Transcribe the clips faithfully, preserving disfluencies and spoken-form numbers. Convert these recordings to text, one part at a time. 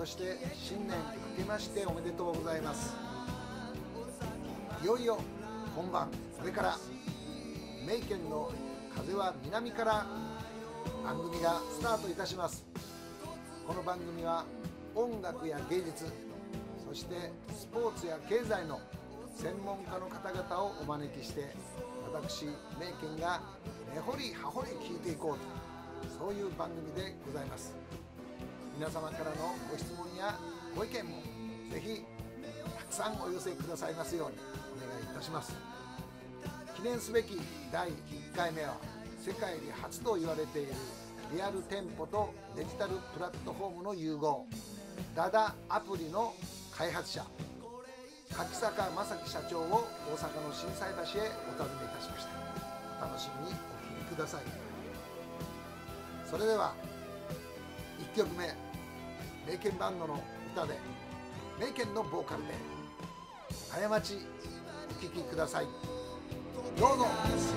そして新年明けましておめでとうございます。いよいよ本番、それから名県の風は南から番組がスタートいたします。この番組は音楽や芸術、そしてスポーツや経済の専門家の方々をお招きして、私名県が根掘り葉掘り聞いていこうと、そういう番組でございます。皆様からのご質問やご意見もぜひたくさんお寄せくださいますようにお願いいたします。記念すべきだいいっかいめは、世界に初と言われているリアル店舗とデジタルプラットフォームの融合、ダダアプリの開発者、柿坂正樹社長を大阪の心斎橋へお訪ねいたしました。お楽しみにお聴きください。それではいっきょくめ、名犬バンドの歌で、名犬のボーカルで過ちお聴きください。どうぞ。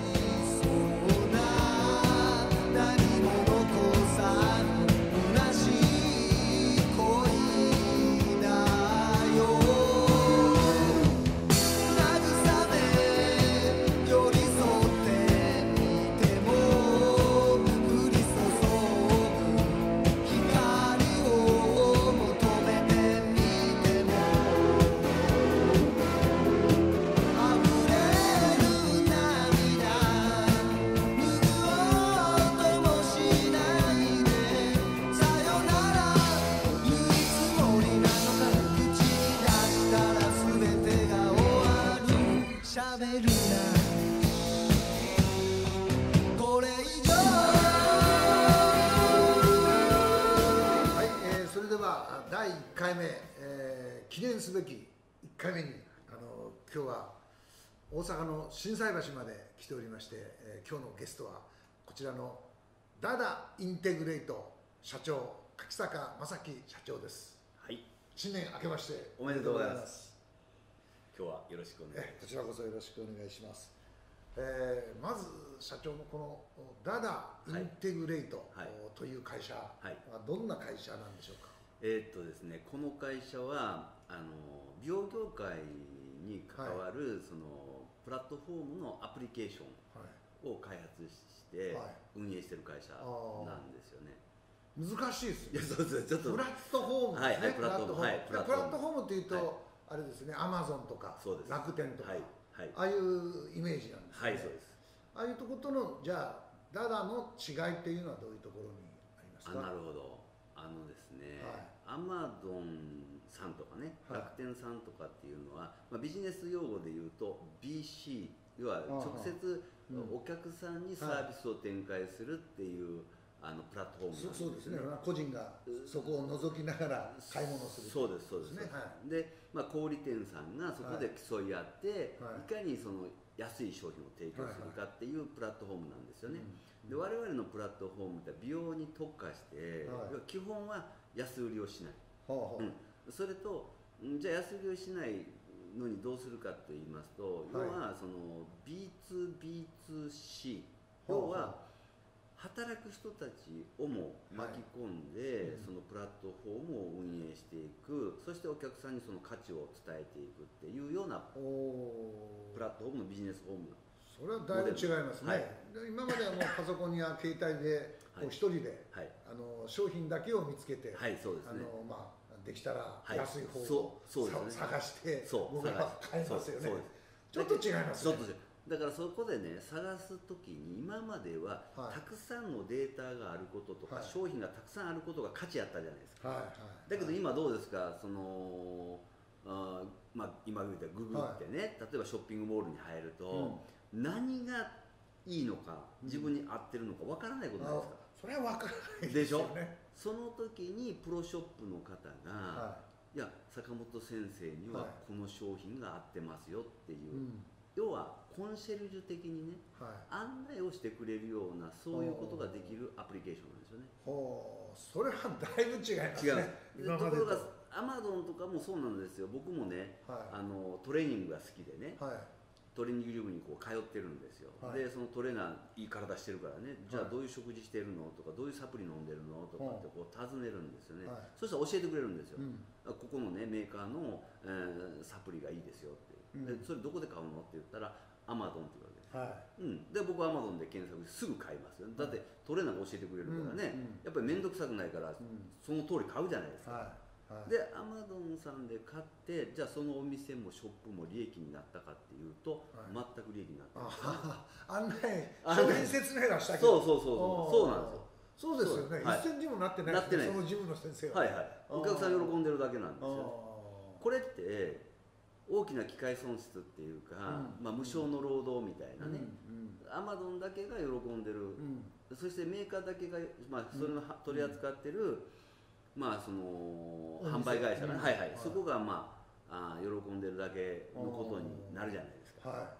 だいいっかいめ、えー、記念すべきいっかいめに、あの今日は大阪の心斎橋まで来ておりまして、えー、今日のゲストはこちらのダダインテグレート社長、柿坂正樹社長です。 はい、 新年明けましておめでとうございます。今日はよろしくお願いします。 こちらこそよろしくお願いします。えー、まず社長のこのダダインテグレートという会社はどんな会社なんでしょうか。 えーっとですね、この会社はあの美容業界に関わる、はい、そのプラットフォームのアプリケーションを開発して運営している会社なんですよね。 難しいですね。 いや、そうですね。ちょっとプラットフォームですね。プラットフォーム。 はい、 プラットフォームっていうと、はい、あれですね、アマゾンとか楽天とか、はいはい、ああいうイメージなんですね。はい、そうです。ああいうところとのじゃあダダの違いっていうのはどういうところにありますか。 あ、なるほど。あのですね、アマゾンさんとかね、はい、楽天さんとかっていうのは、まあ、ビジネス用語で言うと ビーシー、 要は直接お客さんにサービスを展開するっていうあのプラットフォームなんですね。そうですね。 個人がそこを覗きながら買い物する。 そうですそうですね。はい、で、まあ、小売店さんがそこで競い合って、はい、いかにその安い商品を提供するかっていうプラットフォームなんですよね。で、我々のプラットフォームって美容に特化して、はい、基本は安売りをしない、はあはあ、うん、それとじゃあ安売りをしないのにどうするかと言いますと、はい、要はその ビーツービーツーシー、 要は働く人たちをも巻き込んで、はい、そのプラットフォームを運営していく、そしてお客さんにその価値を伝えていくっていうようなプラットフォームのビジネスフォーム。 それはだいぶ違いますね。はい、今まではもうパソコンや携帯でこう一人で、はい、あの商品だけを見つけて、はい、そうですね、あのまあ、できたら安い方を、はい、探して僕は買いますよね。ちょっと違いますね。 だからそこでね、探すときに今まではたくさんのデータがあることとか、はい、商品がたくさんあることが価値あったじゃないですか。はいはい、だけど今どうですか、そのあ、まあ、今言うたググってね、はい、例えばショッピングモールに入ると、うん、何がいいのか自分に合ってるのかわからないことなんですか。 それはわからないですよね。 でしょ。その時にプロショップの方が、はい、いや坂本先生にはこの商品が合ってますよっていう、はい、うん、要はコンシェルジュ的にね、はい、案内をしてくれるような、そういうことができるアプリケーションなんですよね。 ほう、それはだいぶ違いますね。 違う。ところがアマゾンとかもそうなんですよ。僕もね、はい、あのトレーニングが好きでね、はい、 トレーニングジムにこう通ってるんですよ、はい、でそのトレーナーいい体してるからね、じゃあどういう食事してるのとか、どういうサプリ飲んでるのとかってこう尋ねるんですよね、はい、そしたら教えてくれるんですよ、うん、ここのねメーカーの、えー、サプリがいいですよって、うん、でそれどこで買うのって言ったらアマゾンって言うわけです、はい、うん、で僕はアマゾンで検索してすぐ買いますよ、だってトレーナーが教えてくれるからね、うん、やっぱり面倒くさくないから、うん、その通り買うじゃないですか、はいはい、でアマゾンさんで買って、じゃあそのお店もショップも利益になったかっていうと、はい、全く利益になってない、 案内商品説明がしたけど、 そうそうそうそうなんですよ、 そうですよね、はい、一銭にもなってないですね、そのジムの先生は、 はいはい、お客さん喜んでるだけなんですよ。これって大きな機械損失っていうか、うん、まあ、無償の労働みたいなね、アマゾンだけが喜んでる、うん、そしてメーカーだけが、まあ、それを取り扱ってる、うん、まあその販売会社が、ね、はいはい、はい、そこがまあ、あ喜んでるだけのことになるじゃないですか、はい、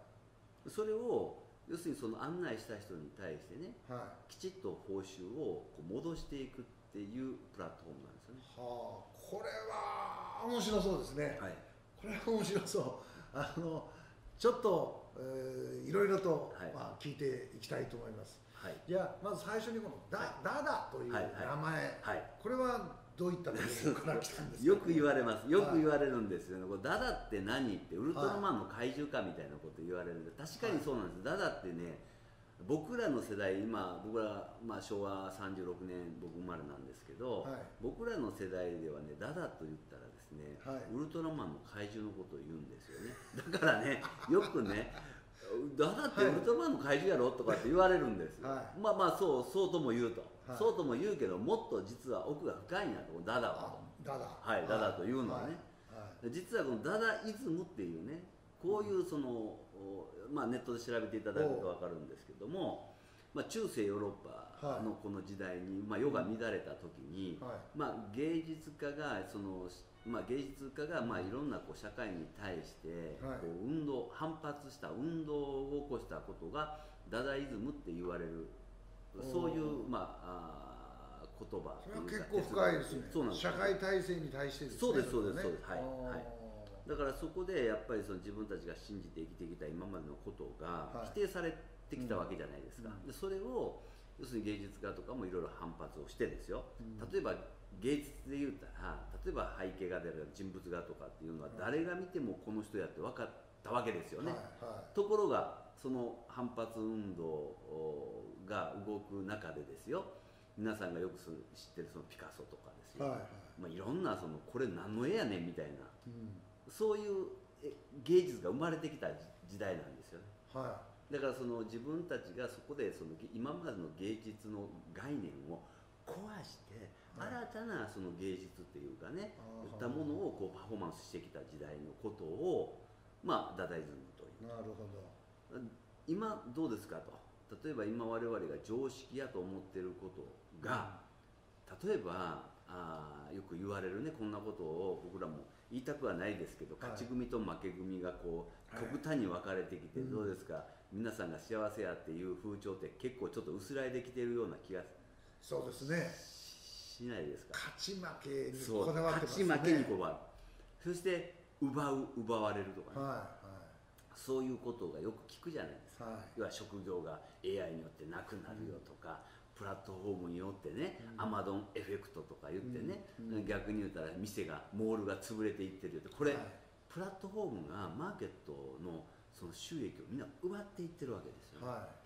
それを要するにその案内した人に対してね、はい、きちっと報酬をこう戻していくっていうプラットフォームなんですよね。 はあ、これは面白そうですね、はい、これは面白そう、あのちょっと、えー、いろいろと、はい、まあ、聞いていきたいと思います、はい、じゃあまず最初にこのダ、はい、ダダという名前、はいはい、これはどういったところから来たんですか？ よく言われます、よく言われるんですよね、はい、ダダって何ってウルトラマンの怪獣かみたいなこと言われるんで、確かにそうなんです、はい、ダダってね、僕らの世代、今僕ら、まあ、しょうわさんじゅうろくねん僕生まれなんですけど、はい、僕らの世代ではね、ダダと言ったらですね、はい、ウルトラマンの怪獣のことを言うんですよね。だからね、よくねダダってウルトラマンの怪獣やろとかって言われるんですよ、はい、まあまあそうそうとも言うと、はい、そうとも言うけど、もっと実は奥が深いんやと、ダダはと、 ダダ、 はい、ダダというのはね、はいはい、実はこのダダイズムっていうね、こういうその、まあ、ネットで調べていただくと分かるんですけども、まあ、中世ヨーロッパのこの時代に、まあ、世が乱れた時に、はい、まあ、芸術家がその、まあ、芸術家がまあいろんなこう社会に対してこう運動、反発した運動を起こしたことがダダイズムって言われる、そういう、まあ、あ言葉。 それは結構深いですね。そうなんです。社会体制に対してですね。 そうですそうですそうです。はいはい。だからそこでやっぱりその自分たちが信じて生きてきた今までのことが否定されてきたわけじゃないですか、うん、でそれを要するに芸術家とかもいろいろ反発をしてですよ、うん、例えば芸術で言うたら、例えば背景画である人物画とかっていうのは誰が見てもこの人やって分かったわけですよね、はいはい、ところがその反発運動が動く中でですよ、皆さんがよく知ってるそのピカソとかですよ、はいはい、まあ、いろんなそのこれ何の絵やねんみたいな、うん、そういう芸術が生まれてきた時代なんですよね、はい、だからその自分たちがそこでその今までの芸術の概念を壊して新たなその芸術っていうかね、はい、いったものをこうパフォーマンスしてきた時代のことを、まあ、ダダイズムという。 なるほど。 今どうですかと、例えば今我々が常識やと思っていることが、うん、例えばあよく言われるね、こんなことを僕らも言いたくはないですけど、勝ち組と負け組がこう極端に分かれてきて、どうですか、うん、皆さんが幸せやっていう風潮って結構ちょっと薄らいできてるような気がそうですねしないですか。 勝ち負けにこだわってますね。 勝ち負けにこだわる、そして奪う奪われるとかね、はいはい、そういうことがよく聞くじゃないですか、はい、要は職業が エーアイ によってなくなるよとか、うん、プラットフォームによってね、うん、アマゾンエフェクトとか言ってね、うんうん、逆に言ったら店がモールが潰れていってるよって、これ、はい、プラットフォームがマーケットのその収益をみんな奪っていってるわけですよね、はい、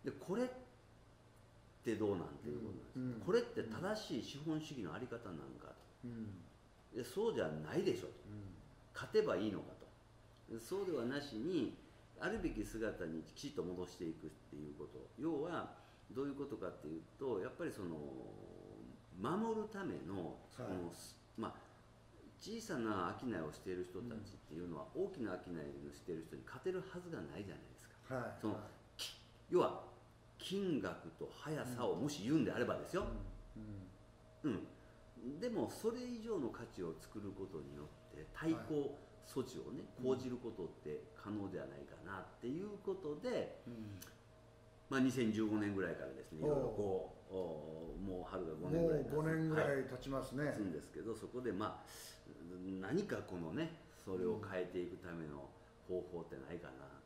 でこれってどうなんていうことなんです、うん、これって正しい資本主義の在り方なんかと、うん、でそうじゃないでしょと、うん、勝てばいいのかと、そうではなしにあるべき姿にきちっと戻していくっていうこと、要はどういうことかっていうと、やっぱりその守るためのその、はい、まあ小さな商いをしている人たちっていうのは、大きな商いをしている人に勝てるはずがないじゃないですか、はい、その、はい、要は金額と速さをもし言うんであればですよ、うん、うんうん、でもそれ以上の価値を作ることによって対抗措置をね、講じることって可能ではないかなっていうことで、うん、まあ、にせんじゅうごねんぐらいからですね、いろいろこうもう春がごねんぐらい経つ、 もうごねんぐらい経ちますね、 はい、経つんですけど、そこでまあ何かこのね、それを変えていくための方法ってないかなと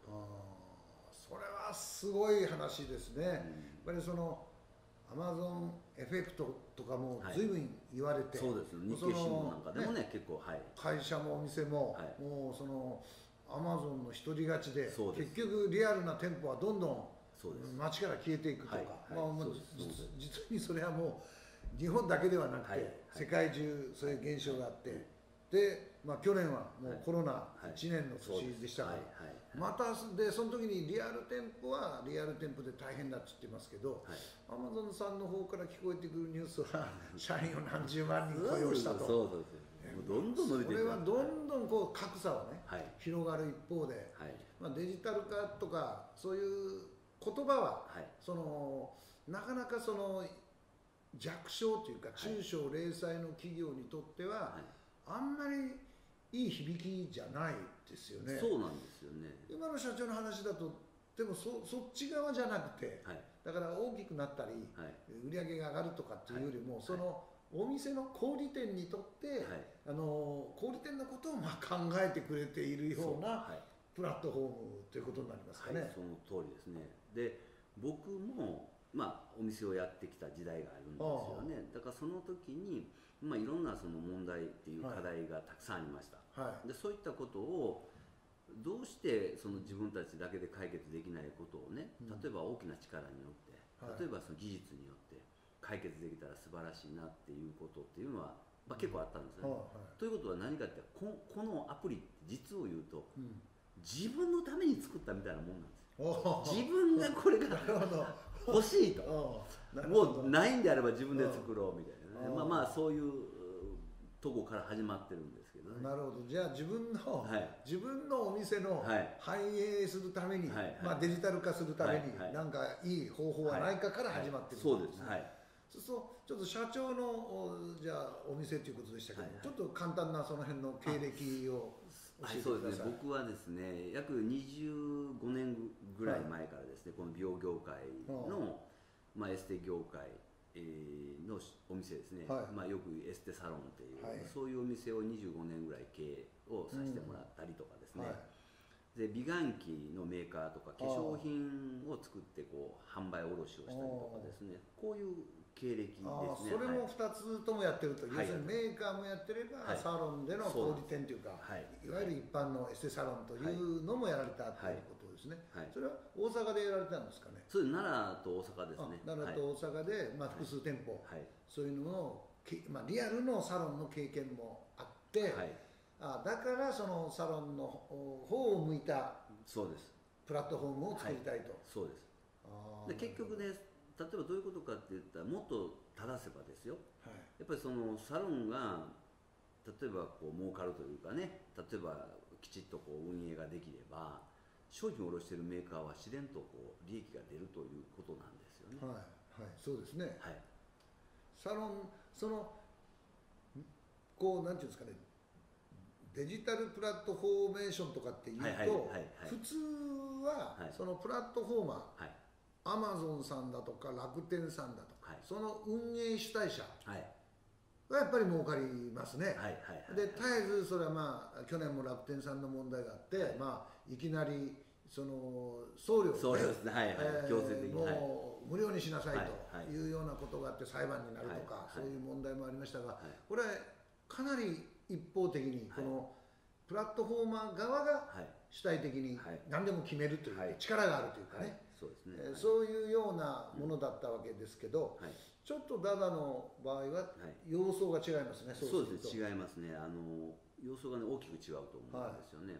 あそれはすごい話ですね、うん、やっぱりそのアマゾンエフェクトとかも随分言われて、 はい、そうですよ、日経新聞なんかでもね、ね結構、はい、 会社もお店も、はい、もうそのアマゾンの独り勝ちで、結局リアルな店舗はどんどん街から消えていくとか、まあ、実にそれはもう日本だけではなくて、はいはい、世界中そういう現象があって、はい、で、まあ、去年はもうコロナいちねんの年でしたから、またでその時にリアル店舗はリアル店舗で大変だって言ってますけど、アマゾンさんの方から聞こえてくるニュースは社員を何十万人雇用したと。 そうそうそうどんどん伸びていく。 それはどんどんこう格差はね、はい、広がる一方で、 はい、 まあ、デジタル化とかそういう言葉は、はい、そのなかなかその弱小というか中小零細の企業にとっては、はい、あんまりいい響きじゃないですよね。 そうなんですよね。 今の社長の話だとでも そ, そっち側じゃなくて、はい、だから大きくなったり、はい、売り上げが上がるとかっていうよりも、はい、そのお店の小売店にとって、はい、あの小売店のことをまあ考えてくれているようなプラットフォームということになりますかね。 はい、その通りですね。で僕も、まあ、お店をやってきた時代があるんですよね。だからその時に、まあ、いろんなその問題っていう課題がたくさんありました、はい、でそういったことをどうしてその自分たちだけで解決できないことをね、例えば大きな力によって、例えばその技術によって解決できたら素晴らしいなっていうことっていうのは、まあ、結構あったんですよね、はい、ということは何かってここのアプリって実を言うと、うん、自分のために作ったみたいなもんなんですよ。自分がこれが欲しいともうないんであれば自分で作ろうみたいなね、まあまあそういうとこから始まってるんですけどね。 なるほど。じゃあ自分の、はい、自分のお店の繁栄するために、はい、まあ、デジタル化するために、はい、なんかいい方法はないかから始まってるんですね。はいはい、そうするとちょっと社長のじゃあお店ということでしたけど、はいはい、ちょっと簡単なその辺の経歴を教えてください。 はい、そうですね。僕はですね、約にじゅうごねんぐらい前からですね、はい、この美容業界の、まあ、エステ業界のお店ですね、はい、まあ、よくエステサロンっていう、はい、そういうお店をにじゅうごねんぐらい経営をさせてもらったりとかですね、うん、はい、で美顔器のメーカーとか化粧品を作ってこう販売卸をしたりとかですね、こういう経歴ですね。 それもふたつともやってると、はい、要するにメーカーもやってれば、はい、サロンでの小売店というか、はい、いわゆる一般のエステサロンというのもやられたということですね、はいはい、それは大阪でやられたんですかね。 そうです。奈良と大阪ですね。 奈良と大阪で、まあ、複数店舗、はい、そういうのを、まあ、リアルのサロンの経験もあって、はい、あだからそのサロンの方を向いたプラットフォームを作りたいと。はい、 そうです。あで結局ね、例えばどういうことかって言ったら、もっと正せばですよ、はい、やっぱりそのサロンが例えばこう儲かるというかね、例えばきちっとこう運営ができれば、商品を卸しているメーカーは自然とこう利益が出るということなんですよね。 はい、はい、そうですね。はい、サロン、そのこうなんていうんですかね、デジタルプラットフォーメーションとかっていうと、普通はそのプラットフォーマー、はい、アマゾンさんだとか楽天さんだとか、はい、その運営主体者がやっぱり儲かりますね。で絶えずそれはまあ去年も楽天さんの問題があって、はい、まあいきなりその送料を、ね、強制的にもう無料にしなさいというようなことがあって裁判になるとか、はい、そういう問題もありましたが、はい、これはかなり一方的にこのプラットフォーマー側が主体的に何でも決めるという力があるというかね、はいはい、そうですね、えー、そういうようなものだったわけですけど、はい、ちょっとダダの場合は様相が違いますね。はい、 そうですね、違いますね。あの様相が、ね、大きく違うと思うんですよね。はい、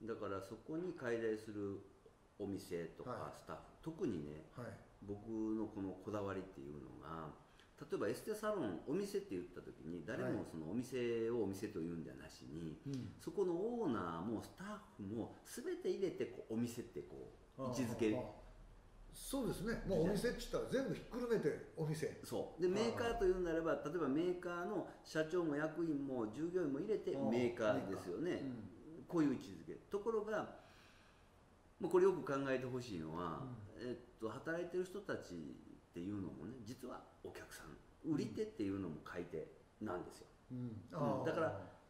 だからそこに介在するお店とかスタッフ、はい、特にね、はい、僕のこのこだわりっていうのが、例えばエステサロン、お店って言った時に誰もそのお店をお店と言うんじゃなしに、はい、そこのオーナーもスタッフも全て入れてこうお店ってこう位置づける。 そうですね。もうお店って言ったら全部ひっくるめてお店。 そうで、メーカーというならば、例えばメーカーの社長も役員も従業員も入れてメーカーですよね、うん、こういう位置づけ。ところがこれよく考えてほしいのは、うん、えっと、働いてる人たちっていうのもね、実はお客さん、売り手っていうのも買い手なんですよ。うんうん、だから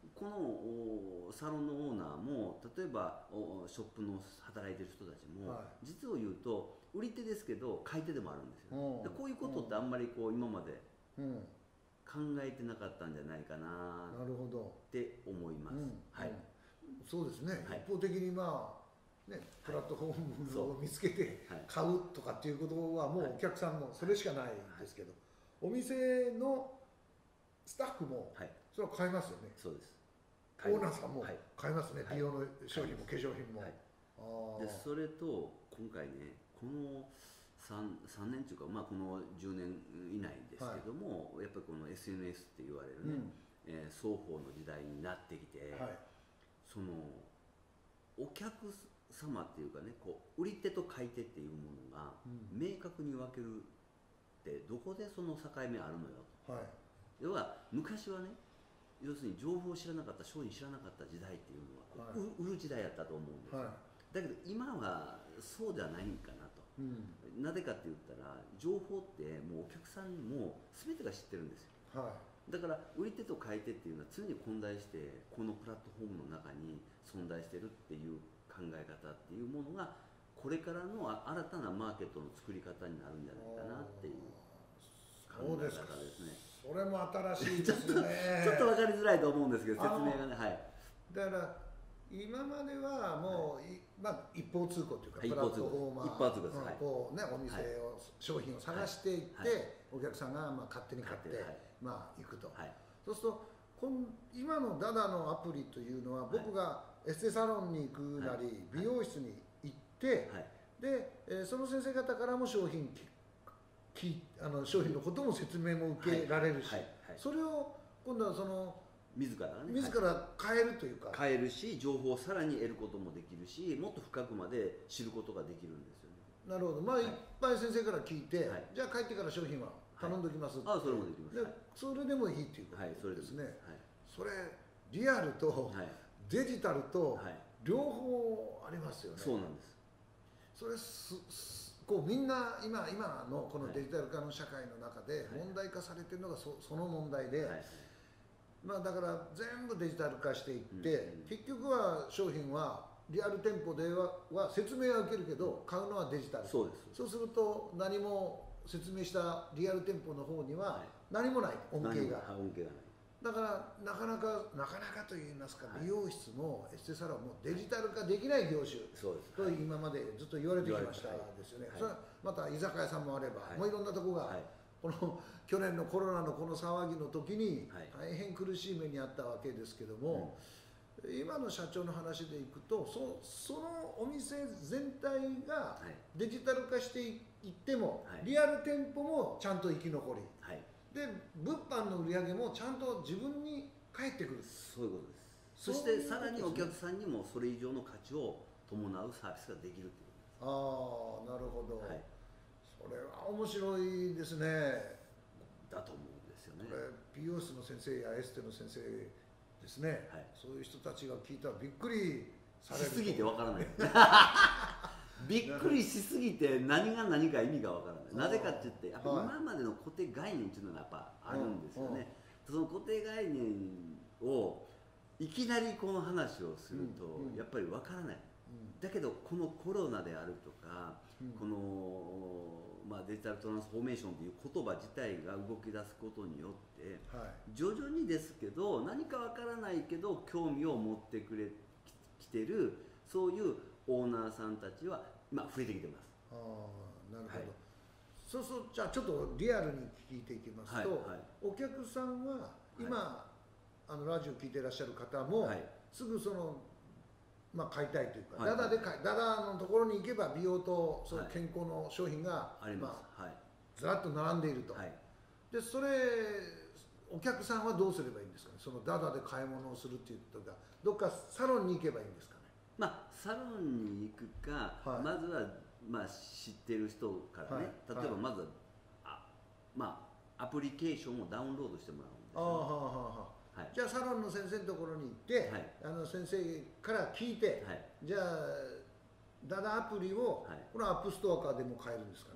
このサロンのオーナーも例えばショップの働いてる人たちも、はい、実を言うと売り手ですけど買い手でもあるんですよ、でこういうことってあんまりこう今まで考えてなかったんじゃないかなって思います。はい、 そうですね、はい、一方的にまあね、プラットフォームを見つけて買うとかっていうことはもうお客さんもそれしかないですけど、お店のスタッフもそれは買いますよね。 そうです。 オーナーさんも買いますね、美容の商品も化粧品も。 でそれと今回ね、この 3, 3年というか、まあ、このじゅうねん以内ですけども、はい、やっぱりこの エスエヌエス って言われるね、うんえー、双方の時代になってきて、はい、そのお客様っていうかね、こう売り手と買い手っていうものが明確に分けるってどこでその境目あるのよと、はい、要は昔はね、要するに情報を知らなかった、商品知らなかった時代っていうのは、はい、売る時代やったと思うんですよ、はい、だけど今はそうではないんかなと、うん、なぜかって言ったら情報ってもうお客さんも全てが知ってるんですよ、はい、だから売り手と買い手っていうのは常に混在してこのプラットフォームの中に存在してるっていう考え方っていうものがこれからの新たなマーケットの作り方になるんじゃないかなっていう考え方ですね。 それも新しいですねちょっと分かりづらいと思うんですけど説明がね、はい、 だから今まではもう、はい、まあ、一方通行というか、 はい、 プラットフォーマー一方通行です、はい、 こうね、お店を、はい、商品を探していって、はい、お客さんがまあ勝手に買って、はい、まあ行くと、はい、そうするとこん今のダダのアプリというのは、僕がエステサロンに行くなり、はい、美容室に行って、はい、で、えー、その先生方からも商品きあの商品のことも説明も受けられるし、はいはいはい、それを今度はその自らね、 自ら変えるというか、 変えるし、情報をさらに得ることもできるし、もっと深くまで知ることができるんですよね。 なるほど、まあ、はい、いっぱい先生から聞いて、はい、じゃあ帰ってから商品は頼んでおきますって、 はい、あそれもできます、 でそれでもいいっていうことですね、はい、それ、 それリアルとデジタルと両方ありますよね。 そうなんです。 それすすこうみんな今今のこのデジタル化の社会の中で問題化されてるのが そ, その問題で、はいはい、まあ、だから全部デジタル化していって、うんうん、結局は商品はリアル店舗で は, は説明は受けるけど買うのはデジタル。 そうです。 そうすると何も説明したリアル店舗の方には何もない、恩恵が。 恩恵がない。 だからなかなかなかなかといいますか、美容室もエステサロンもデジタル化できない業種と今までずっと言われてきましたですよね。それはまた居酒屋さんもあれば、もういろんなところがこの去年のコロナのこの騒ぎの時に大変苦しい目にあったわけですけども、今の社長の話でいくと、そそのお店全体がデジタル化していっても、リアル店舗もちゃんと生き残り、で物販の売り上げもちゃんと自分に返ってくる。 そういうことです。そしてさらにお客さんにもそれ以上の価値を伴うサービスができるという。 ああ、なるほど、はい、それは面白いですね。 だと思うんですよね。 これ美容室の先生やエステの先生ですね、はい、そういう人たちが聞いたらびっくりされる。 しすぎてわからないびっくりしすぎて何が何か意味がわからない。なぜかって言って、やっぱ今までの固定概念っていうのがやっぱあるんですよね。その固定概念をいきなりこの話をするとやっぱりわからない。だけどこのコロナであるとか、この、まあ、デジタルトランスフォーメーションという言葉自体が動き出すことによって、徐々にですけど何かわからないけど興味を持ってくれきてる、そういうオーナーさんたちは今増えてきてます。 ああ、なるほど、はい、そうそう。じゃあちょっとリアルに聞いていきますと、はいはい、お客さんは今、はい、あのラジオ聞いていらっしゃる方も、はい、すぐその、まあ、買いたいというか、はい、ダダで買い、ダダのところに行けば美容とその健康の商品が、 はい、まあ、はい、 ずらっと並んでいると、はい、でそれお客さんはどうすればいいんですかね。そのダダで買い物をするっていうことがどっかサロンに行けばいいんですかね。 まあ、サロンに行くか、はい、まずは、まあ、知ってる人からね、はい、例えばまずは、あ、まあ、アプリケーションをダウンロードしてもらうんですよ、ね。あ、はあはあ、はい、じゃあサロンの先生のところに行って、はい、あの先生から聞いて、はい、じゃあダダアプリを、はい、このアップストアからでも買えるんですかね。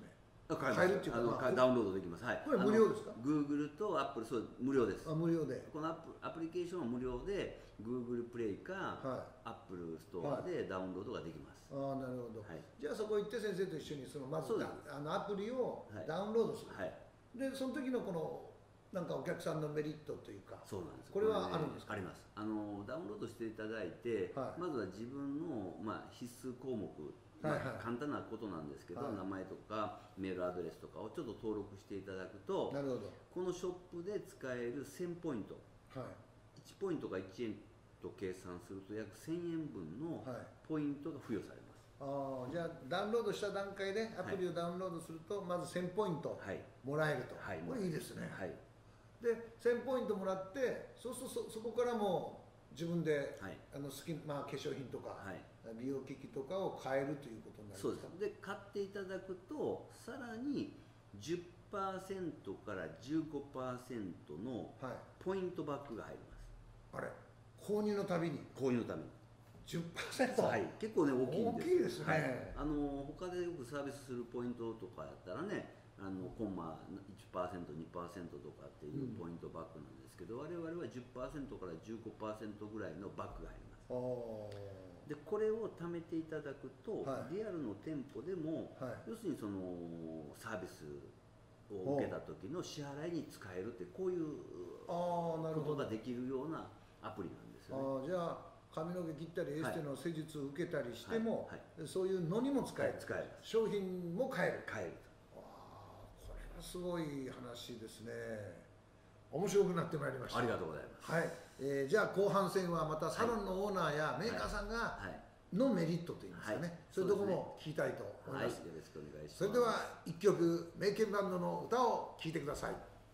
買えるっていうか、まあ、 ダウンロードできます。はい。 これ無料ですか？ Google と Apple、そう無料です。 あ、無料で。 このアプアプリケーションは無料で Google プレイか、はい、Apple ストアでダウンロードができます。 はい、ああ、なるほど。はい、じゃあそこ行って先生と一緒にそのまずあのアプリをダウンロードする。はい。でその時のこのなんかお客さんのメリットというか、 そうなんです。 これはあるんですか？ あります。あのダウンロードしていただいて、はい、まずは自分のまあ必須項目。まあ簡単なことなんですけど、はい、名前とかメールアドレスとかをちょっと登録していただくと、なるほど、このショップで使えるせんポイント、はい、いちポイントがいちえんと計算すると約せんえんぶんのポイントが付与されます。はい、 ああ、じゃあダウンロードした段階でアプリをダウンロードすると、まずせんポイントもらえると、はい、これいいですね。はい、でせんポイントもらって、そうすると そ, そこからもう自分で、はい、あの好き、まあ、化粧品とか、はい、美容機器とかを買えるということになりますか？ そうです。で買っていただくとさらに じゅっパーセント から じゅうごパーセント のポイントバックが入ります。 はい、あれ購入のたびに購入のたびにじゅっパーセント、 はい、結構ね大きいんです。 大きいですね。はい、 あの他でよくサービスするポイントとかやったらね、あのコンマ いちパーセント、にパーセント とかっていうポイントバックなんですけど、うん、我々は じゅっパーセント から じゅうごパーセント ぐらいのバックが入ります。でこれを貯めていただくと、はい、リアルの店舗でも、はい、要するにそのサービスを受けた時の支払いに使えるって、こういうことができるようなアプリなんですよね。 あ、じゃあ髪の毛切ったりエステの施術を受けたりしても、はいはいはい、そういうのにも使える、使える、商品も買える買える。 あ、これはすごい話ですね。面白くなってまいりました。 ありがとうございます。 はい、えー、じゃあ後半戦はまたサロンのオーナーやメーカーさんがのメリットといいますかね、はいはい、そういうところも聞きたいと思います。 はい、よろしくお願いします。 それではいっきょくメイケンバンドの歌を聴いてください。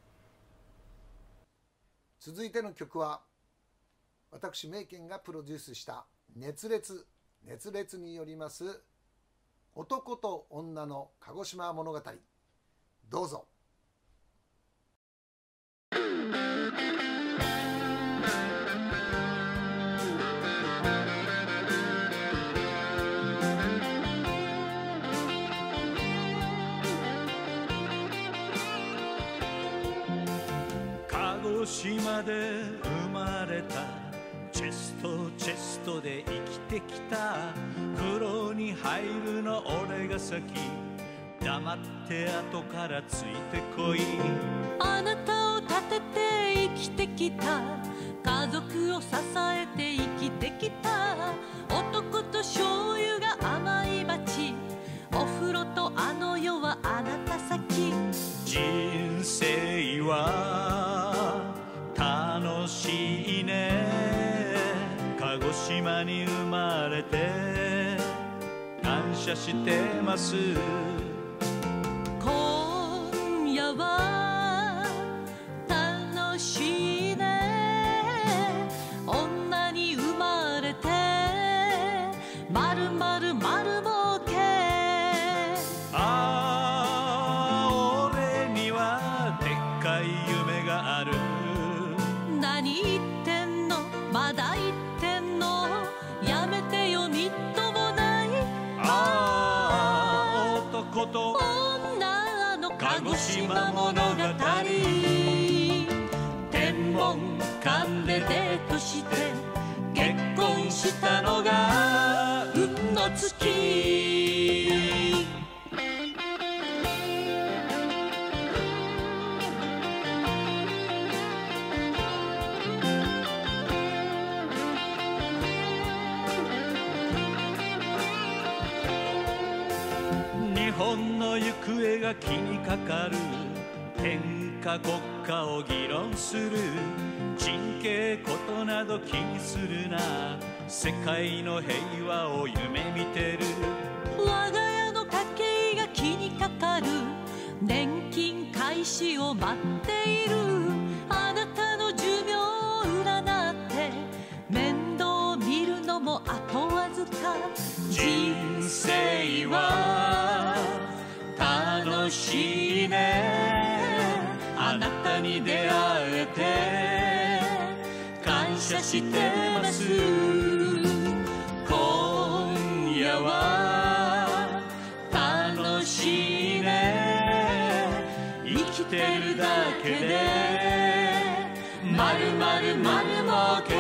続いての曲は私メイケンがプロデュースした熱烈熱烈によります男と女の鹿児島物語、どうぞ。 鹿児島で生まれた、チェストチェストで生きてきた、風呂に入るの俺が先、黙って後からついてこい。 あなたを立てて生きてきた、家族を支えて生きてきた、男と醤油が甘い町、お風呂とあの世はあなた先。 人生は楽しいね、鹿児島に生まれて感謝してます。 今夜は楽しいね、女に生まれてまるまるまるもうけ。 ああ、俺にはでっかい夢がある。 何言ってんの、まだ言ってんの、やめてよみっともない。 ああ、男と女の鹿児島物語、天文館でデートして結婚したのが運の月。 日本の行方が気にかかる、天下国家を議論する、人権ことなど気にするな、世界の平和を夢見てる。 我が家の家計が気にかかる、年金開始を待っている、あなたの寿命を占って面倒見るのもあとわずか。 人生は楽しいね、あなたに出会えて感謝してます。今夜は楽しいね、 けでまるまるまる儲け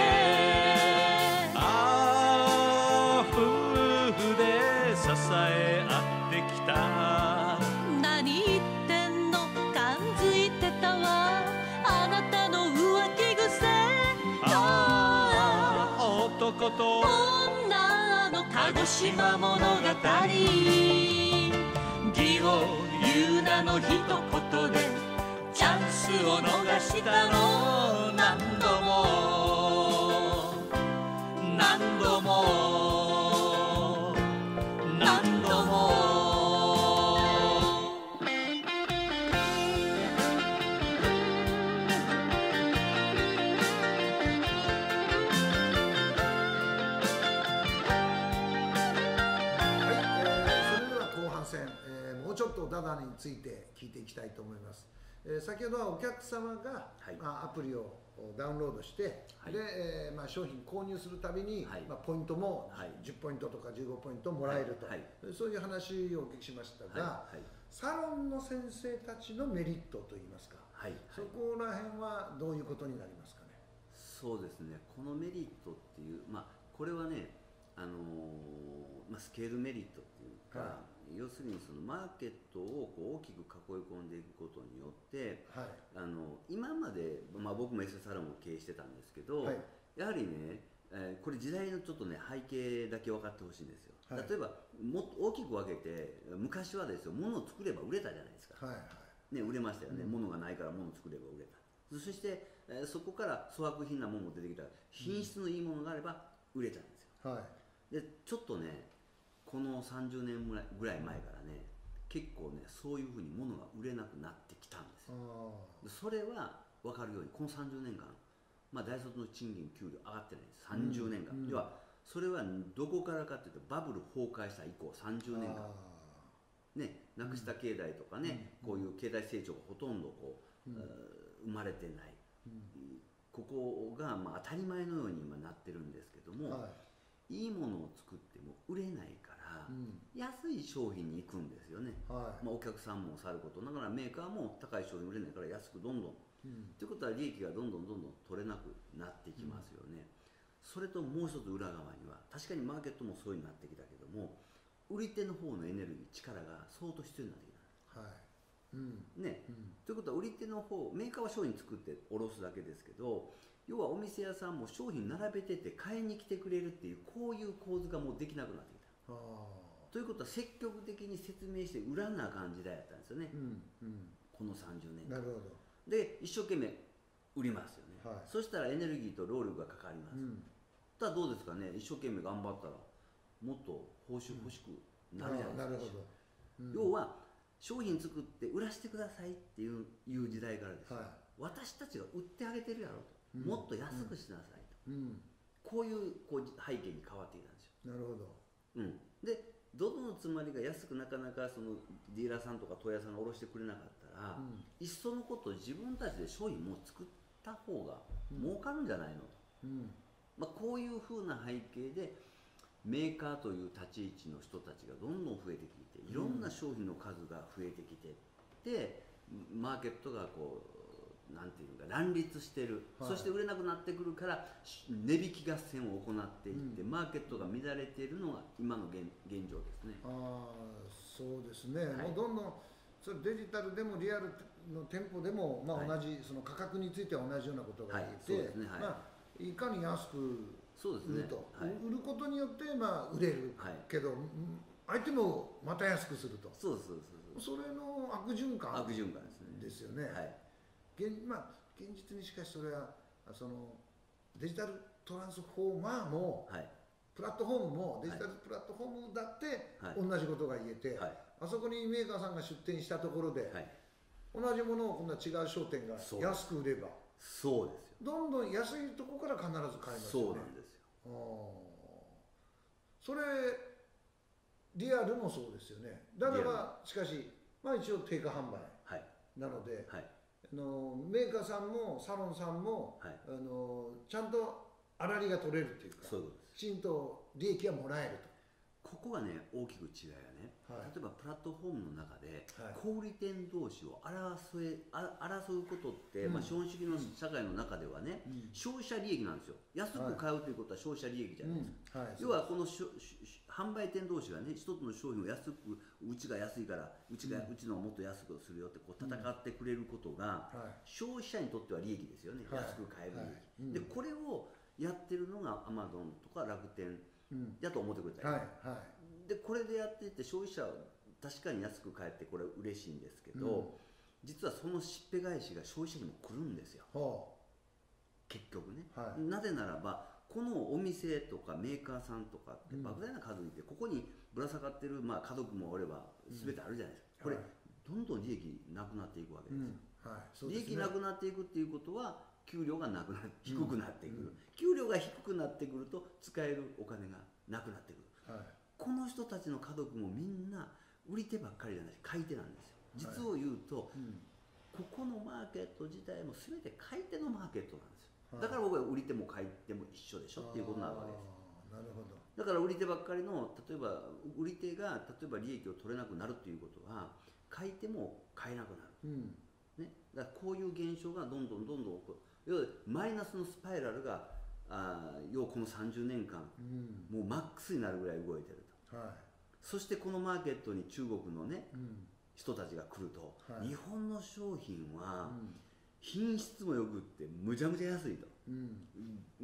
ああ夫婦で支え合ってきた何言ってんの感づいてたわあなたの浮気癖ああ男と女の鹿児島物語義を言うなの一言でチャンスを逃したの何度も何度も何度もちょっとダダについて聞いていきたいと思います。えー、先ほどはお客様が、はい、まあ、アプリをダウンロードして、はい、で、えーまあ、商品購入するたびに、はい、まあ、ポイントもじゅっポイントとかじゅうごポイントもらえると、はいはい、そういう話をお聞きしましたが、はいはい、サロンの先生たちのメリットといいますか、はいはい、そこら辺はどういうことになりますかね。 そうですね、このメリットっていう、まあ、これはね、あのーまあ、スケールメリットっていうか、はい、要するにそのマーケットをこう大きく囲い込んでいくことによって、はい、あの今まで、まあ、僕もエステサロンを経営してたんですけど、はい、やはりね、えー、これ時代のちょっとね背景だけ分かってほしいんですよ、はい、例えばもっと大きく分けて昔はですよ、物を作れば売れたじゃないですか、はいはい、ね、売れましたよね、うん、物がないから物を作れば売れた。そして、えー、そこから粗悪品なものも出てきたら品質のいいものがあれば売れたんですよ、はい、でちょっとねこのさんじゅうねんぐらい前からね、結構ねそういうふうに物が売れなくなってきたんですよ。それは分かるようにこのさんじゅうねんかん、まあ、大卒の賃金給料上がってないんです。さんじゅうねんかん、うん、要はそれはどこからかというとバブル崩壊した以降さんじゅうねんかんね、なくした経済とかね、うん、こういう経済成長がほとんどこう、うん、生まれてない、うん、ここがまあ当たり前のように今なってるんですけども、はい、いいものを作っても売れないから、うん、安い商品に行くんですよね、はい、まあ、お客さんもさることながらメーカーも高い商品売れないから安くどんどん、うん、ということは利益がどんどんどんどん取れなくなってきますよね、うん、それともう一つ裏側には確かにマーケットもそういうになってきたけども、売り手の方のエネルギー力が相当必要になってきた、はい、うん、ね、うん、ということは売り手の方、メーカーは商品作って卸すだけですけど、要はお店屋さんも商品並べてて買いに来てくれるっていうこういう構図がもうできなくなってきた。ということは積極的に説明して売らなあかん時代やったんですよね、うんうん、このさんじゅうねんかん。なるほど。で一生懸命売りますよね、はい、そしたらエネルギーと労力がかかります、うん、ただどうですかね、一生懸命頑張ったらもっと報酬欲しくなるじゃないですか、うん、要は商品作って売らせてくださいっていう、いう時代からです、はい、私たちが売ってあげてるやろと、うん、もっと安くしなさいと、うん、こういうこう背景に変わってきたんですよ。なるほど、うん、でどのつまりが安くなかなかそのディーラーさんとか問屋さんが卸してくれなかったら、うん、いっそのこと自分たちで商品も作った方が儲かるんじゃないのと、うん、まあ、こういうふうな背景でメーカーという立ち位置の人たちがどんどん増えてきて、いろんな商品の数が増えてきて、でマーケットがこうなんていうか乱立してる、はい、そして売れなくなってくるから値引き合戦を行っていって、うん、マーケットが乱れているのが今の 現, 現状ですね。ああ、そうですね、はい、もうどんどんそれデジタルでもリアルの店舗でも、まあ、同じ、はい、その価格については同じようなことが言えて、はい、そうですね、はい、まあ、いかに安く売ると、ね、はい、売ることによって、まあ、売れる、はい、けど相手もまた安くすると、そうそうそうそう、それの悪循環悪循環ですよね。はい、現, まあ、現実にしかしそれはそのデジタルトランスフォーマーも、はい、プラットフォームもデジタルプラットフォームだって同じことが言えて、はい、あそこにメーカーさんが出店したところで、はい、同じものを今度は違う商店が安く売れば、そうですよ、どんどん安いところから必ず買いますよね。そうなんですよ。それリアルもそうですよね。だからしかし、まあ、一応定価販売なので、はい、あのメーカーさんもサロンさんも、はい、あのちゃんと粗利が取れるというか、そういうことです。きちんと利益はもらえると。 ここがね大きく違いがね、はい、例えばプラットフォームの中で、はい、小売店同士を争えあ争うことって、うんまあ、資本主義の社会の中ではね、うん、消費者利益なんですよ。安く買うということは消費者利益じゃないですか、はいうんはい、要はこのしょ販売店同士がね一つの商品を安くうちが安いからうちが、うん、うちのをもっと安くするよってこう戦ってくれることが、うんはい、消費者にとっては利益ですよね、はい、安く買える利益、はいうん、でこれをやってるのがアマゾンとか楽天だと思ってくれたらいい、はいはい、でこれでやっていて消費者は確かに安く買えてこれ嬉しいんですけど、うん、実はそのしっぺ返しが消費者にも来るんですよ、結局ね、はい、なぜならばこのお店とかメーカーさんとかって莫大な数いて、うん、ここにぶら下がってる、まあ、家族もおれば全てあるじゃないですか、うん、これ、はい、どんどん利益なくなっていくわけですよ、うんはいそうですね、利益なくなっていくっていうことは給料がなくな低くなってくる、うん、給料が低くなってくると使えるお金がなくなってくる、はい、この人たちの家族もみんな売り手ばっかりじゃない買い手なんですよ。実を言うと、はいうん、ここのマーケット自体も全て買い手のマーケットなんですよ、はい、だから僕は売り手も買い手も一緒でしょっていうことになるわけです。 なるほど。 だから売り手ばっかりの例えば売り手が例えば利益を取れなくなるっていうことは買い手も買えなくなる、うんね、だからこういう現象がどんどんどんどん起こる。要はマイナスのスパイラルがあ要はこのさんじゅうねんかん、うん、もうマックスになるぐらい動いてると、はい、そしてこのマーケットに中国のね、うん、人たちが来ると、はい、日本の商品は品質もよくってむちゃむちゃ安いと、うん、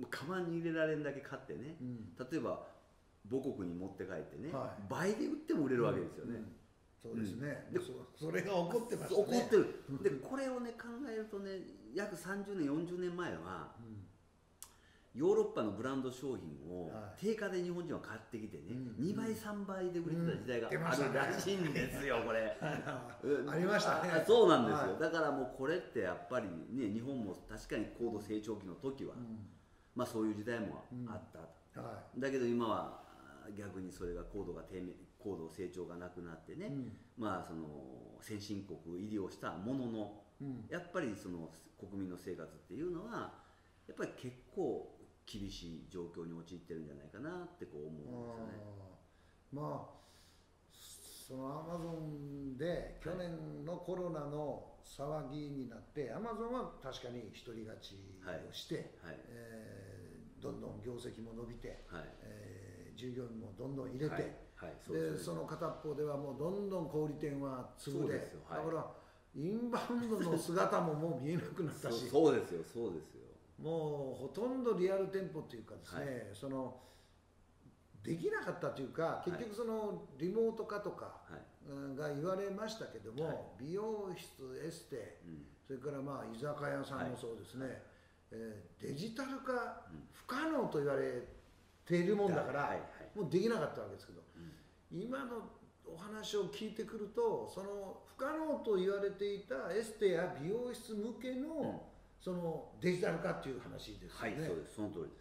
カバンに入れられるだけ買ってね、うん、例えば母国に持って帰ってね、はい、倍で売っても売れるわけですよね、うんうんそうですね、うん、で そ, それが起こってましたね。 起こってる。でこれをね考えるとね約さんじゅうねんよんじゅうねんまえは、うん、ヨーロッパのブランド商品を定価で日本人は買ってきてね、うん、にばいさんばいで売れてた時代があるらしいんですよ、うん、これありましたね。 そうなんですよ、はい、だからもうこれってやっぱりね日本も確かに高度成長期の時は、うん、まあそういう時代もあったと、うんはい、だけど今は逆にそれが高度が低迷高度成長がなくなってね、うん、まあその先進国入りをしたものの、うん、やっぱりその国民の生活っていうのはやっぱり結構厳しい状況に陥ってるんじゃないかなってこう思うんですよね。 まあそのアマゾンで去年のコロナの騒ぎになって、はい、アマゾンは確かに一人勝ちをして、はいはいえー、どんどん業績も伸びて、はいえー、従業員もどんどん入れて、はいはい、そ, でその片方ではもうどんどん小売店は潰れ、はい、だからインバウンドの姿ももう見えなくなったしそうですよそうですよもうほとんどリアル店舗っていうかですね、はい、そのできなかったというか結局そのリモート化とかが言われましたけども、はい、美容室エステ、うん、それからまあ居酒屋さんもそうですね、はいえー、デジタル化不可能と言われているもんだから、はいはい、もうできなかったわけですけど今のお話を聞いてくるとその不可能と言われていたエステや美容室向けの、うん、そのデジタル化っていう話ですよね。 はい、そうです。その通りです。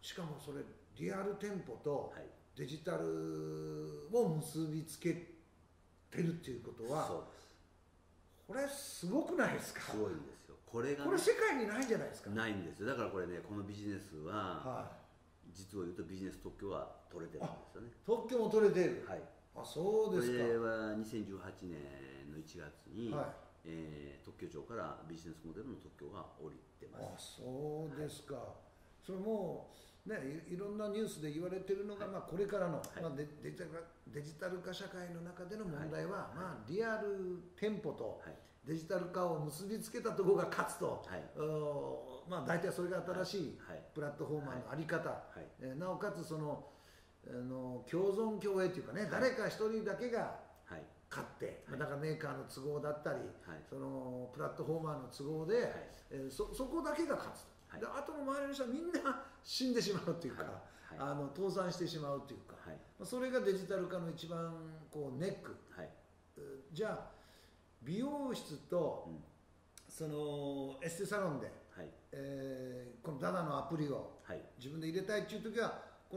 しかもそれリアル店舗とデジタルを結びつけてるっていうことは、そうです。これすごくないですか。 すごいんですよ。これが、ね、 これ世界にないじゃないですか。 ないんですよ。だからこれねこのビジネスは。はい実を言うとビジネス特許は取れてるんですよね。 特許も取れている。 はい。 あ、そうですか。 これはにせんじゅうはちねんのいちがつに、はいえー、特許庁からビジネスモデルの特許が下りてます。 あ、そうですか。はい、それもねい、いろんなニュースで言われてるのが、はい、まあこれからの、はいまあ、デ, デ, ジタルデジタル化社会の中での問題は、はい、まあリアル店舗とデジタル化を結びつけたところが勝つと。はいまあ、大体それが新しいプラットフォーマーの在り方、はいはいえー、なおかつそのあの共存共栄というかね、はい、誰か一人だけが勝って、はい、だからメーカーの都合だったり、はい、そのプラットフォーマーの都合で、はいえー、そ, そこだけが勝つと、はい、で後の周りの人はみんな死んでしまうというか、はいはい、あの倒産してしまうというか、はい、それがデジタル化の一番こうネック、はい、じゃあ美容室と、うん、そのエステサロンではいえー、このダダのアプリを自分で入れたいっていう時はこの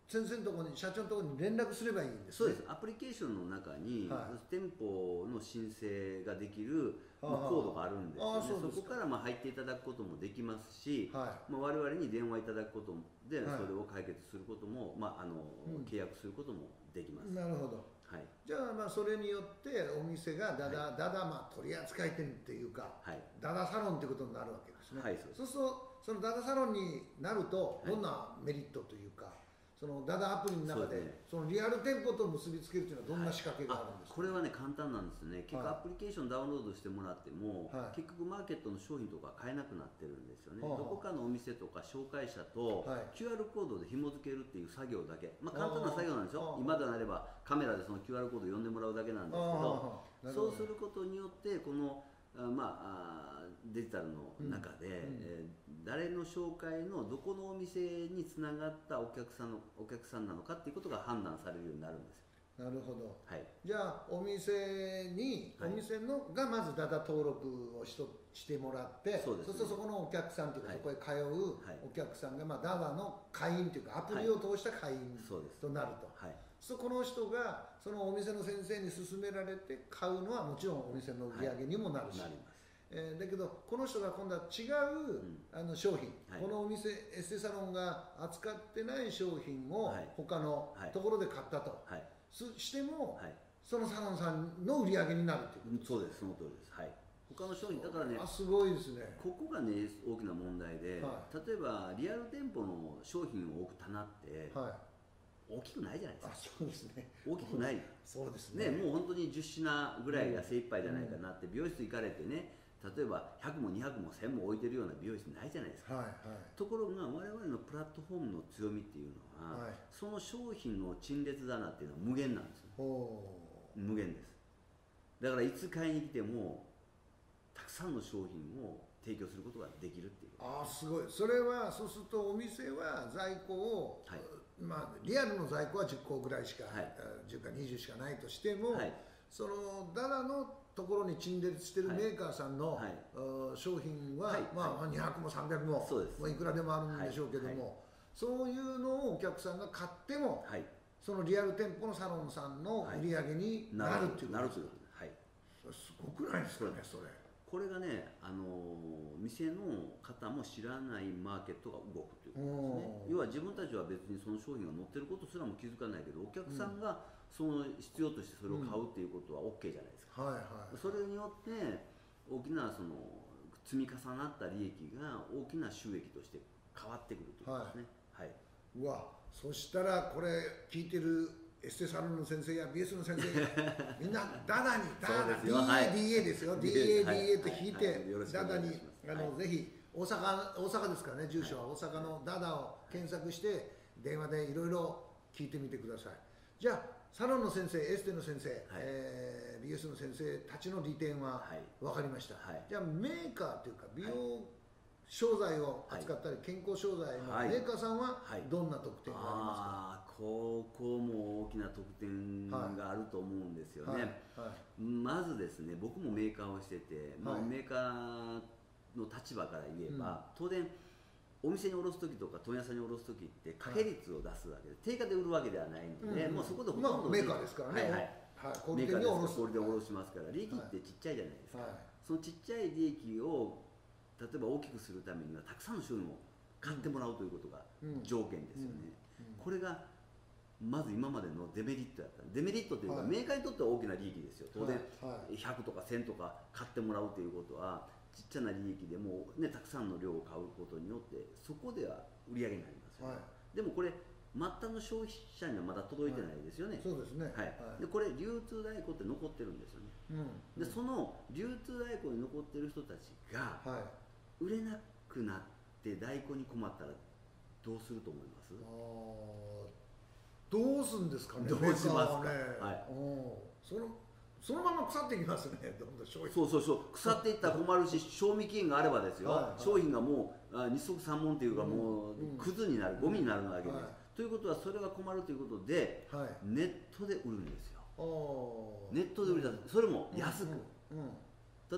先生のところに社長のところに連絡すればいいんですね。 そうです。アプリケーションの中に、はい、店舗の申請ができる、まあ、コードがあるんですよね。そ, そこからまあ入っていただくこともできますし、はい、まあ、我々に電話いただくことで、はい、それを解決することも、まああのうん、契約することもできます。 なるほど。はい、じゃあまあそれによってお店がダダ、はい、ダダまあ取扱店っていうか、はい、ダダサロンってことになるわけですね。はい、そうです。そうするとそのダダサロンになるとどんなメリットというか、はい、そのダダアプリの中で そ, ね、そのリアル店舗と結びつけるというのはどんな仕掛けがあるんですか。 はい、これはね簡単なんですね。結局アプリケーションダウンロードしてもらっても、はい、結局マーケットの商品とか買えなくなってるんですよね。はい、どこかのお店とか紹介者と キューアール コードで紐付けるっていう作業だけ、まあ、簡単な作業なんですよ。今でなればカメラでその キューアール コードを読んでもらうだけなんですけど、そうすることによってこのまあ、デジタルの中で、うんうんえー、誰の紹介のどこのお店につながったお客さんのお客さんなのかっていうことが判断されるようになるんですよ。 なるほど、 はい、 じゃあお店に、はい、お店のがまずダダ登録をしとしてもらって、そうですね、そうするとそこのお客さんというか、はい、そこへ通うお客さんが、まあ、ダダの会員というかアプリを通した会員となると、はい、そこの人がそのお店の先生に勧められて買うのはもちろんお店の売り上げにもなるし、はい、なります。えー、だけどこの人が今度は違う、うん、あの商品、はい、このお店エステサロンが扱ってない商品を他のところで買ったと、はい、しても、はい、そのサロンさんの売り上げになるということです。 そうです、その通りです。はい、他の商品だからね、 あ、すごいですね。 ここがね大きな問題で、はい、例えばリアル店舗の商品を置く棚って、はい、大きくないじゃないですか。 あ、そうですね。 大きくない。 そうですね。 ね、もう本当にじゅっ品ぐらいが精一杯じゃないかなって、美容室行かれてね、例えばひゃくもにひゃくもせんも置いてるような美容室ないじゃないですか。はいはい、ところが我々のプラットフォームの強みっていうのは、はい、その商品の陳列棚っていうのは無限なんですよ。無限です。だからいつ買いに来てもたくさんの商品を提供することができるっていう。 ああ、すごい。それはそうするとお店は在庫を、はい、まあリアルの在庫はじゅっこぐらいしか、はい、じゅうかにじゅうしかないとしても、はい、そのダダのところに陳列しているメーカーさんの、はい、商品は、はい、まあ、にひゃくもさんびゃくも、まあ、いくらでもあるんでしょうけども、はいはい、そういうのをお客さんが買っても、はい、そのリアル店舗のサロンさんの売り上げになるっていうことですか。はい、それすごくないですかね、それ。 これがね、あの店の方も知らないマーケットが動くということですね。要は自分たちは別にその商品が載ってることすらも気づかないけど、お客さんがその必要としてそれを買うっていうことは OK じゃないですか。はいはい、それによって大きなその積み重なった利益が大きな収益として変わってくるということですね。はい、はい、 うわ、そしたらこれ聞いてるエステサロンの先生や ビーエス の先生みんなダダにダダ ディーエーディーエー ですよ、 ディーエーディーエー と引いてダダにあのぜひ大阪大阪ですからね、住所は大阪のダダを検索して電話でいろいろ聞いてみてください。じゃあサロンの先生、エステの先生、はい、えー、ビーエス の先生たちの利点は分かりました。はい、じゃあメーカーというか美容商材を扱ったり、はい、健康商材のメーカーさんはどんな特典がありますか。はいはい、 あ、ここも大きな特典があると思うんですよね。はいはい、まずですね、僕もメーカーをしてて、まあ、メーカーの立場から言えば、うん、当然お店に卸す時とか問屋さんに卸す時って掛け率を出すわけで、定価で売るわけではないんで、ね、うん、もうそこでほとんど、 まあ、メーカーですからね、はいはいはい、小売店に卸す、 小売で卸しますから利益ってちっちゃいじゃないですか。はい、そのちっちゃい利益を例えば大きくするためにはたくさんの商品を買ってもらうということが条件ですよね。うんうんうん、これがまず今までのデメリットやった。デメリットというか、はい、メーカーにとっては大きな利益ですよ。当然、はい、ひゃくとかせんとか買ってもらうということはちっちゃな利益でも、ね、たくさんの量を買うことによってそこでは売り上げになりますよね。はい、でもこれ末端の消費者にはまだ届いてないですよね。はい、 そうですね。 はい。でこれ流通代行って残ってるんですよね。うん、でその流通代行に残ってる人たちが売れなくなって代行に困ったらどうすると思います？ あ、どうするんですかね。 どうしますか。ね、 はい。そのそのまま腐っていきますね。どんどん商品。 そうそうそう。腐っていったら困るし、賞味期限があればですよ。はいはい、商品がもうあ二足三門というかもうクズになる、ゴミになるわけです。はい、ということはそれが困るということで、はい、ネットで売るんですよ。ネットで売り出す。それも安く。うんうんうん、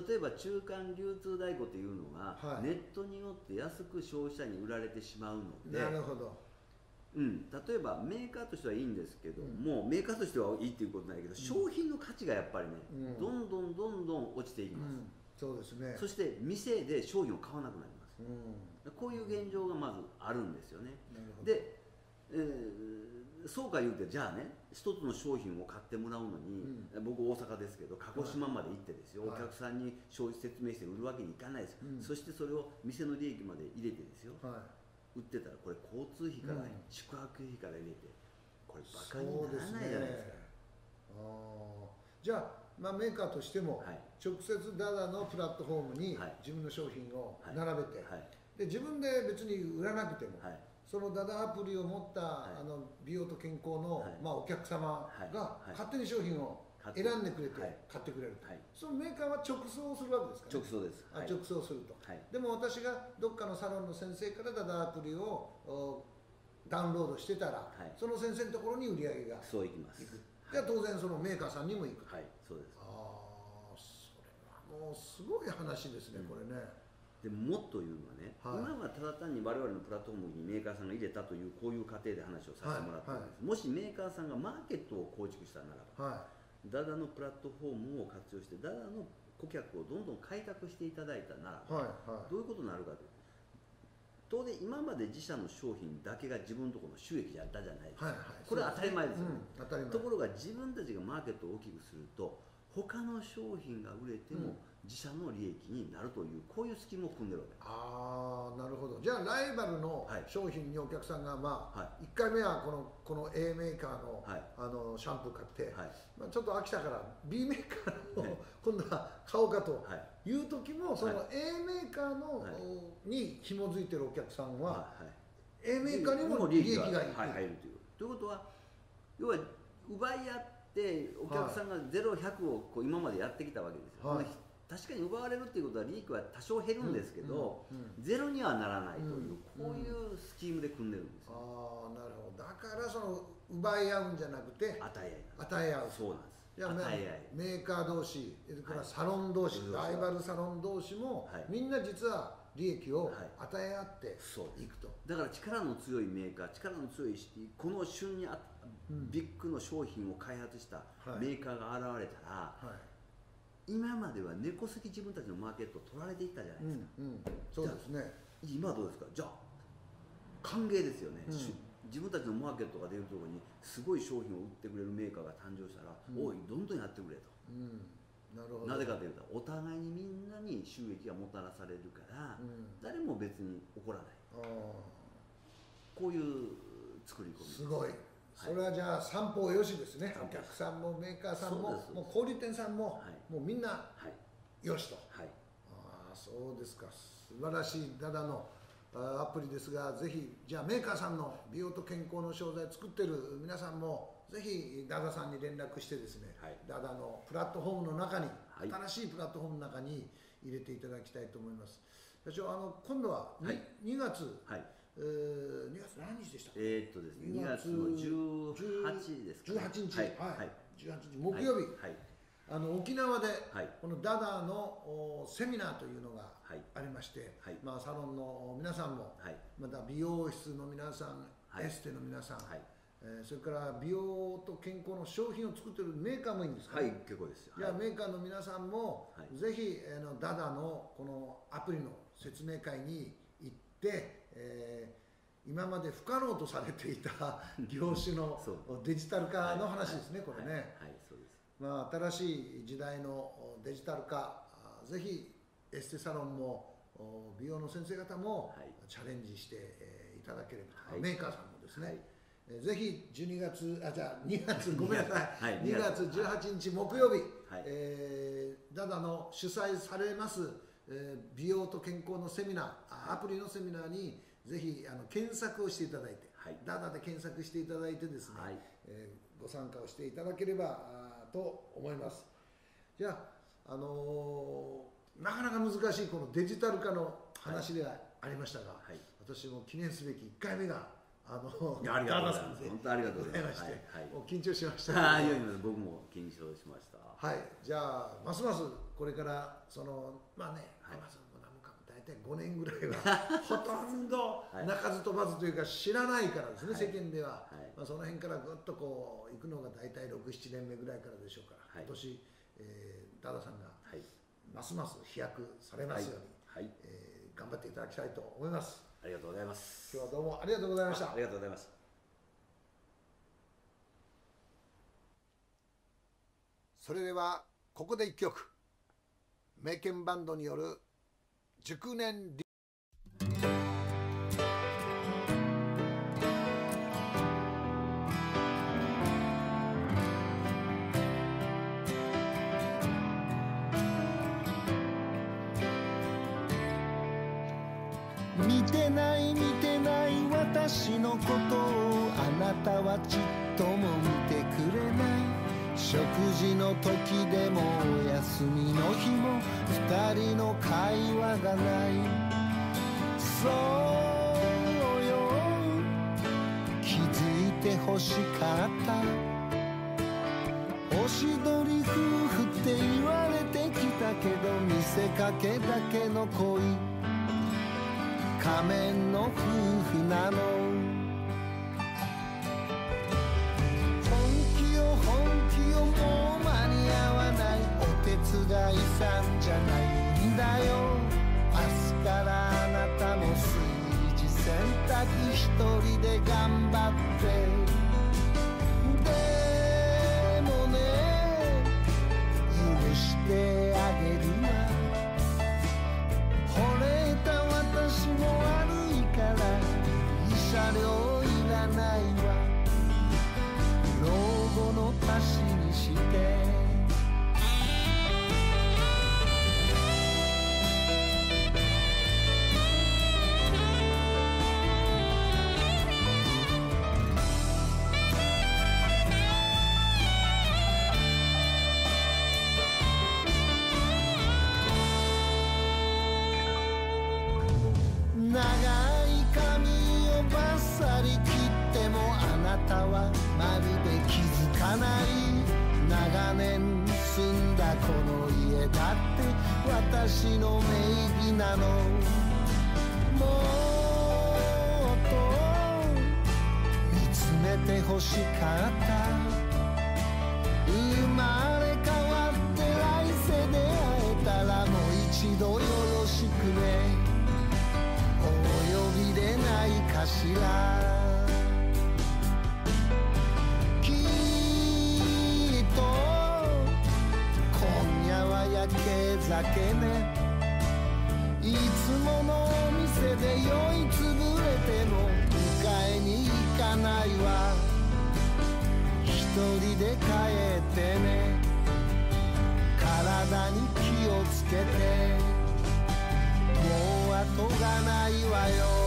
例えば中間流通代行っていうのが、はい、ネットによって安く消費者に売られてしまうので。 なるほど。 うん、例えばメーカーとしてはいいんですけども、うん、メーカーとしてはいいっていうことないけど、うん、商品の価値がやっぱりね、うん、どんどんどんどん落ちていきます、うん、 そうですね。 そして店で商品を買わなくなります、うん、こういう現状がまずあるんですよね。で、えー、そうか言うてじゃあね一つの商品を買ってもらうのに、うん、僕大阪ですけど鹿児島まで行ってですよ、はい、お客さんに消費説明して売るわけにいかないです、うん、そしてそれを店の利益まで入れてですよ、はい売ってたらこれ交通費から、うん、宿泊費から入れてこれバカにならないじゃないですか。 あじゃあ、まあ、メーカーとしても、はい、直接ダダのプラットフォームに自分の商品を並べて、はいはい、で自分で別に売らなくても、はい、そのダダアプリを持った、はい、あの美容と健康の、はいまあ、お客様が勝手に商品を選んでくれて買ってくれる、はい、そのメーカーは直送するわけですかね。直送です、 はい、直送すると、はい、でも私がどっかのサロンの先生からダダアプリをダウンロードしてたら、はい、その先生のところに売り上げがそういきます。 じゃあ当然そのメーカーさんにも行く。 はいそうです。 ああそれはもうすごい話ですね、うん、これね。 でもっと言うのはね、はい、今はただ単に我々のプラットフォームにメーカーさんが入れたというこういう過程で話をさせてもらってるんです、はいはい、もしメーカーさんがマーケットを構築したならば、はいダダのプラットフォームを活用してダダの顧客をどんどん開拓していただいたならば、はいはい、どういうことになるかというと当然今まで自社の商品だけが自分のところの収益だったじゃないですか、はいはい、これは当たり前ですよね、うん、当たり前。ところが自分たちがマーケットを大きくすると他の商品が売れても自社の利益になるというこういうスキームを組んでるわけです。 ああなるほど。じゃあライバルの商品にお客さんがまあ、はい、いっかいめはこのこの A メーカーの、はい、あのシャンプー買って、はいまあ、ちょっと飽きたから B メーカーの、はい、今度は買おうかという時も、はい、その A メーカーの、はい、に紐づいてるお客さんは、はい、A メーカーにも利益が入るという。ということは要は奪い合ってでお客さんがゼロ、ひゃくをこう今までやってきたわけですよ、はい、確かに奪われるっていうことは利益は多少減るんですけど、うんうんうん、ゼロにはならないという、うん、こういうスキームで組んでるんですよ、 ああなるほど。だからその奪い合うんじゃなくて与え合い与え合う。 そうなんです。 いや与え合いメーカー同士それからサロン同士、はい、ライバルサロン同士も、はい、みんな実は利益を与え合っていくと、はい、 だから力の強いメーカー力の強いこの旬にあビッグの商品を開発したメーカーが現れたら、はいはい、今までは根こそぎ自分たちのマーケットを取られていったじゃないですか、うんうん、 そうですね。 今はどうですか。じゃあ歓迎ですよね、うん、自分たちのマーケットが出るところにすごい商品を売ってくれるメーカーが誕生したら、うん、おいどんどんやってくれと、うん、なるほど。なぜかというとお互いにみんなに収益がもたらされるから、うん、誰も別に怒らない。あこういう作り込みすごい。それはじゃあ三方よしですね。お客さんもメーカーさんももう小売店さんも、はい、もうみんなよしと、はい、ああそうですか。素晴らしいダダのアプリですが、ぜひじゃあメーカーさんの美容と健康の商材作ってる皆さんもぜひダダさんに連絡してですね、はい、ダダのプラットフォームの中に、はい、新しいプラットフォームの中に入れていただきたいと思います。社長、あの今度は 2,、はい、にがつ、はいえー、にがつ何日でしたか。 えー、っとですね、にがつのじゅうはちですか、ね、 じゅうはちにち、はいはい、じゅうはちにち木曜日、はいはい、あの沖縄で、はい、このダダのセミナーというのがありまして、はいまあ、サロンの皆さんも、はい、また美容室の皆さん、はい、エステの皆さん、はいえー、それから美容と健康の商品を作っているメーカーもいいんですか、ね、 はい結構ですよ。 じゃあ、はい、メーカーの皆さんも、はい、ぜひあのダダのこのアプリの説明会に行って、えー、今まで不可能とされていた業種のデジタル化の話ですね、これね。はい、はいはい、そうです。まあ、新しい時代のデジタル化、ぜひエステサロンも美容の先生方もチャレンジしていただければ、はい、メーカーさんもですね、はい、ぜひじゅうにがつ、あ、じゃあにがつ、ごめんなさい、はい、にがつじゅうはちにち木曜日、はいえー、ダダの主催されます、えー、美容と健康のセミナー、アプリのセミナーにぜひあの検索をしていただいて、はい、ダダで検索していただいてですね、はいえー、ご参加をしていただければと思います。じゃあ、あのー、なかなか難しいこのデジタル化の話ではありましたが、はい、私も記念すべきいっかいめがあのダダさんで本当ありがとうございまして、はいはい、もう緊張しましたけど、あいやいや僕も緊張しました。 はい、じゃあますますこれからそのまあね、はい、アマゾンも何もかも大体ごねんぐらいはほとんど鳴かず飛ばずというか知らないからですね、はい、世間では、はい、まあ、その辺からぐっとこう行くのが大体ろく、ななねんめぐらいからでしょうから、はい、今年、えー、ダダさんが、はい、ますます飛躍されますように、はいはい、えー、頑張っていただきたいと思います。 ありがとうございます。 今日はどうもありがとうございました。 ありがとうございます。 それではここで一曲、名犬バンドによる熟年リ見てない見てない私のことをあなたはちっとも見てくれない。食事の時でもお休みの日も二人の会話がない。そうよ、気づいて欲しかった。おしどり夫婦って言われてきたけど、見せかけだけの恋、仮面の夫婦なの。もう間に合わない、お手伝いさんじゃないんだよ。明日からあなたも炊事洗濯一人で頑張って。でもね、許してあげるわ。惚れた私も悪いから慰謝料いらないわ。老後の足しにして長い髪をバッサリ切ってもあなたはまるで気づかない。長年住んだこの家だって私の名義なの。もっと見つめて欲しかった。生まれ変わって来世で会えたらもう一度よろしくね。お呼びでないかしら。きっと今夜は焼け酒ね。いつものお店で酔いつぶれても迎えに行かないわ。一人で帰ってね。体に気をつけて、もう後がないわよ。